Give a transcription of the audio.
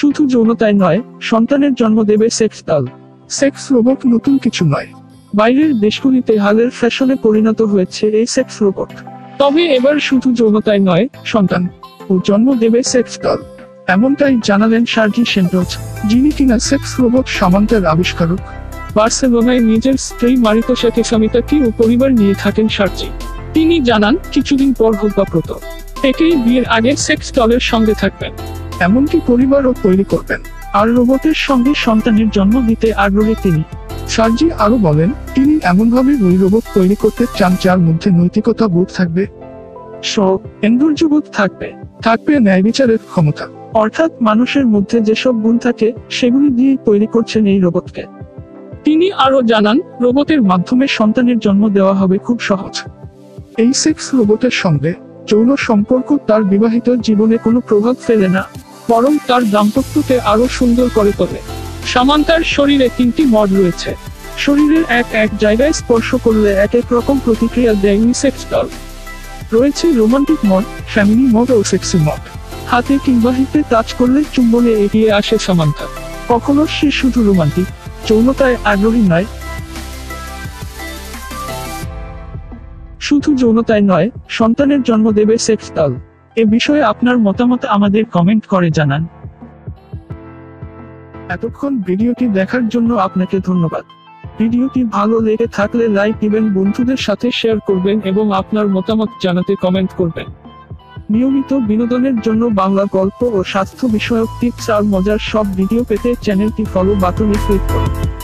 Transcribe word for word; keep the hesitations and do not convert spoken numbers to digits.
শুধু যৌনতাই নয়, সন্তানের জন্ম দেবে সেক্স ডল। সেক্স রোবট নতুন কিছু নয়। বাইরের দেশগুলিতে হালের ফ্যাশনে পরিণত হয়েছে এই সেক্স রোবট। তবে এবার শুধু যৌনতাই নয়, সন্তান ও জন্ম দেবে সেক্স ডল। এমনটাই জানালেন সার্জি সেন্টোস, যিনি কিনা সেক্স রোবট সামান্তার আবিষ্কারক। বার্সেলোনায় নিজের স্ত্রী মারিতোসা কেসামিতাকি ও পরিবার নিয়ে থাকেন সার্জি। তিনি জানান, কিছুদিন পর হোদ্দাপ্রত থেকেই বিয়ের আগে সেক্স ডলের সঙ্গে থাকবেন, এমনকি পরিবারও তৈরি করবেন। আর রোবটের সঙ্গে সন্তানের জন্ম দিতে আগ্রহী তিনি। সার্জি আরো বলেন, তিনি এমনভাবে ওই রোবট তৈরি করতে চান যার মধ্যে নৈতিকতা বোধ থাকবে, সৌন্দর্যবোধ থাকবে, থাকবে ন্যায় বিচারের ক্ষমতা। অর্থাৎ মানুষের মধ্যে যেসব গুণ থাকে সেগুলি দিয়েই তৈরি করছেন এই রোবটকে। তিনি আরো জানান, রোবটের মাধ্যমে সন্তানের জন্ম দেওয়া হবে খুব সহজ। এই সেক্স রোবটের সঙ্গে যৌন সম্পর্ক তার বিবাহিত জীবনে কোনো প্রভাব ফেলে না, বরং তার দাম্পত্যকে আরো সুন্দর করে তোলে। সামান্তার শরীরে তিনটি মড রয়েছে। শরীরের এক এক জায়গায় স্পর্শ করলে এক এক রকম প্রতিক্রিয়া দেয় সেক্স ডল। রয়েছে রোমান্টিক মড, ফ্যামিলি মড ও সেক্সি মড। হাতে কিংবা হিপে টাচ করলে চুম্বনে এগিয়ে আসে সামান্তা। কখনো সে শুধু রোমান্টিক যৌনতায় আগ্রহী নয়। শুধু যৌনতায় নয়, সন্তানের জন্ম দেবে সেক্স ডল। এ বিষয়ে আপনার মতামত আমাদের কমেন্ট করে জানান। এতক্ষণ ভিডিওটি দেখার জন্য আপনাকে ধন্যবাদ। ভিডিওটি ভালো লেগে থাকলে লাইক দিবেন, বন্ধুদের সাথে শেয়ার করবেন এবং আপনার মতামত জানাতে কমেন্ট করবেন। নিয়মিত বিনোদনের জন্য বাংলা গল্প ও স্বাস্থ্য বিষয়ক টিপস আর মজার সব ভিডিও পেতে চ্যানেলটি ফলো বাটনে ক্লিক করুন।